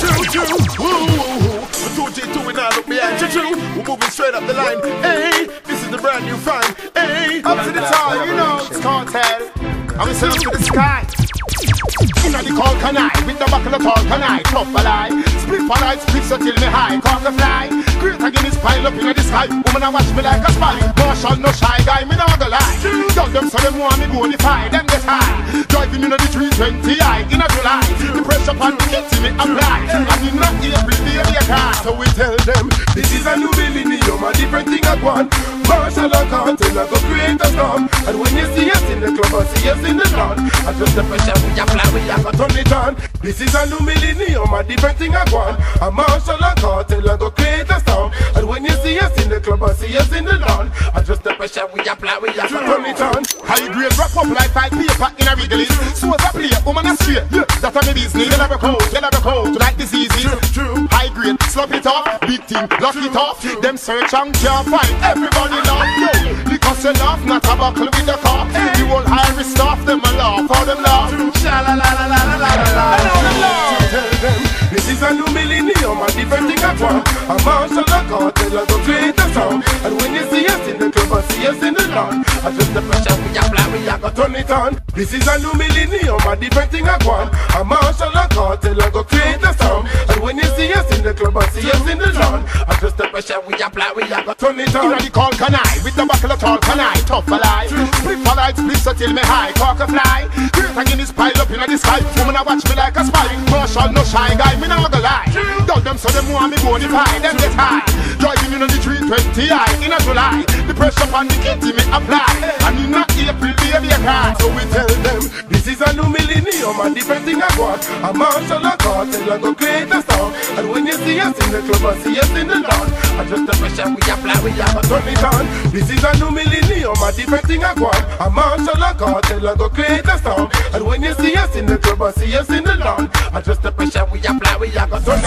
True. Woo. 2G2 and I look behind you. True. We're moving straight up the line. Hey, this is the brand new find. Hey, up to the top, you know, it's cartel. I'm sitting up to the sky. Inna the call can I, with the buckle of tall can I, tough a lie. Split for light, split so till me high, cock a fly. Great again is pile up inna the sky. Woman I watch me like a spy. Marshall no shy guy, me never go lie. Tell them so them want me bonify, them get high. Driving inna the 320i inna July. The pressure on the kitty me apply. And inna April baby a car. So we tell them, this is a new millennium, a different thing I want. Marshall a cartel, I go create a storm. And when you see us in the club, I see us in the lawn. I just the pressure we apply, we have to turn it on. This is a new millennium, a different thing I want. A Marshall a cartel, I go create a storm. And when you see us in the club, I see us in the lawn. I just the pressure we apply, we have to turn it on. High grade wrap up like 5 paper in a Wrigley's. So as I play, woman a straight, yeah, that's a me business. Yellow coat, like this easy. True. High grade, slap it off, big team, lock it off. Them search and can't find, everybody laugh, yo. Because you laugh, not a buckle with the car. The whole Irish staff, them a laugh, all them laugh. Tell them, this is a new millennium, a different thing I want. A Marshall a cartel, I go create a sound. And when you see us in the club, I see us in the lawn. I just the pressure we apply, we have to turn it on. This is a new millennium, a different thing I want. A Marshall a cartel, I go create a sound. And when you see us in the club, I see us in the lawn. I just the pressure we apply, we have to turn it on. Inna the call can I, with the buckle of tall can I, tough a lie. Split for light, split so till me high, cock a fly. Great again is pile up inna the sky. Woman a watch me like a spy. Marshall no shy guy, me never go lie. Dog them so them want me bonify, them get high. Driving inna the 320i inna July. The pressure on the kitty me apply. And inna April baby a car. So we tell them, this is a new millennium, a different thing I want. A Marshall a cartel, I go create a sound. And when you see us in the club, I see us in the lawn. I just the pressure we apply, we have to turn it on. This is a new millennium, a different thing I want. A Marshall a cartel, I go create a sound. And when you see us in the club, I see us in the lawn. I just the pressure we apply, we have to turn